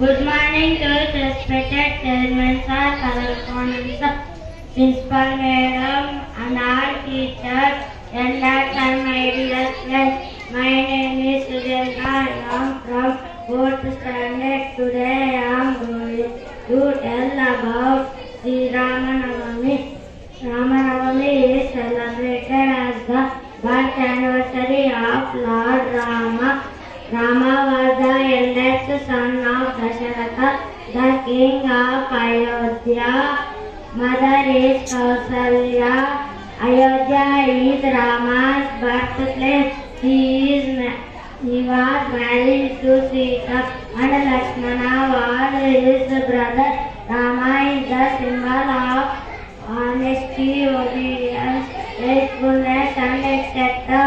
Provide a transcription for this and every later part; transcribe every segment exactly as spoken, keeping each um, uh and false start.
Good morning to respected chairman sir, correspondent sir, principal madam and all teachers, elders and my dear friends. My name is Sujata. I am from fourth standard. Today I am going to tell about Sri Ramanavami. Ramanavami is celebrated as the birth anniversary of Lord Rama. Rama was the eldest son of Dasharatha, the king of Ayodhya. Mother is Kausalya. Ayodhya is Rama's birthplace. He is he was married to Sita and Lakshmana was his brother. Rama is the symbol of honesty, obedience, faithfulness, and et cetera.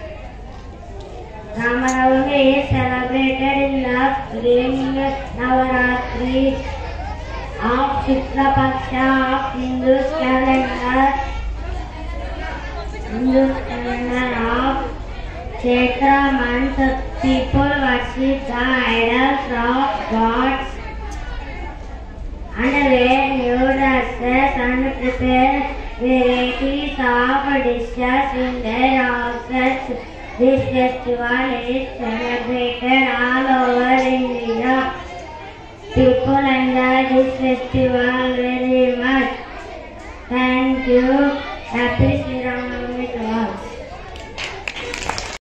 Ramanavami is celebrated in the spring Navaratri of Shukla Paksha of Hindu's calendar. Hindu's calendar of Chaitra month. People worship the idols of gods and wear new dresses and prepare varieties of dishes in their houses. This festival is celebrated all over India. People enjoy this festival very much. Thank you. Happy